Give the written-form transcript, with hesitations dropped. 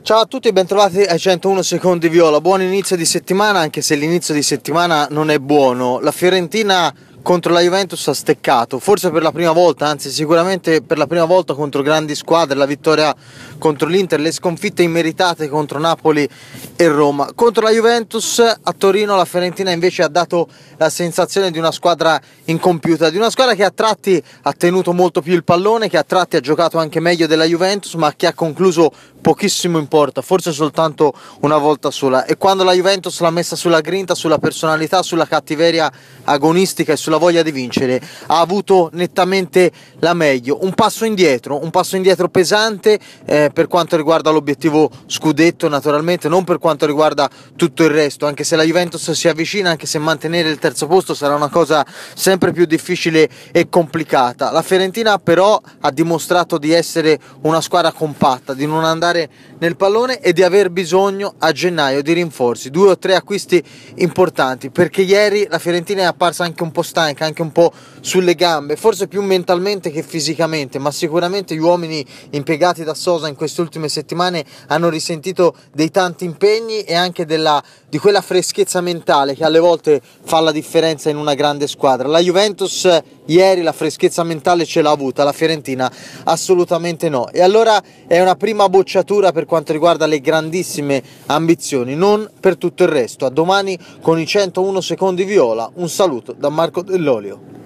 Ciao a tutti e bentrovati ai 101 secondi viola. Buon inizio di settimana, anche se l'inizio di settimana non è buono. La Fiorentina contro la Juventus ha steccato, forse per la prima volta, anzi sicuramente per la prima volta contro grandi squadre, la vittoria contro l'Inter, le sconfitte immeritate contro Napoli e Roma. Contro la Juventus a Torino la Fiorentina invece ha dato la sensazione di una squadra incompiuta, di una squadra che a tratti ha tenuto molto più il pallone, che a tratti ha giocato anche meglio della Juventus, ma che ha concluso pochissimo in porta, forse soltanto una volta sola. E quando la Juventus l'ha messa sulla grinta, sulla personalità, sulla cattiveria agonistica e sulla voglia di vincere, ha avuto nettamente la meglio. Un passo indietro pesante per quanto riguarda l'obiettivo scudetto, naturalmente non per quanto riguarda tutto il resto, anche se la Juventus si avvicina, anche se mantenere il terzo posto sarà una cosa sempre più difficile e complicata. La Fiorentina però ha dimostrato di essere una squadra compatta, di non andare nel pallone e di aver bisogno a gennaio di rinforzi, 2 o 3 acquisti importanti, perché ieri la Fiorentina è apparsa anche un po' stanca, anche un po' sulle gambe, forse più mentalmente che fisicamente, ma sicuramente gli uomini impiegati da Sosa in queste ultime settimane hanno risentito dei tanti impegni e anche di quella freschezza mentale che alle volte fa la differenza in una grande squadra. La Juventus ieri la freschezza mentale ce l'ha avuta, la Fiorentina assolutamente no, e allora è una prima bocciatura per quanto riguarda le grandissime ambizioni, non per tutto il resto. A domani con i 101 secondi viola. Un saluto da Marco Dell'Olio.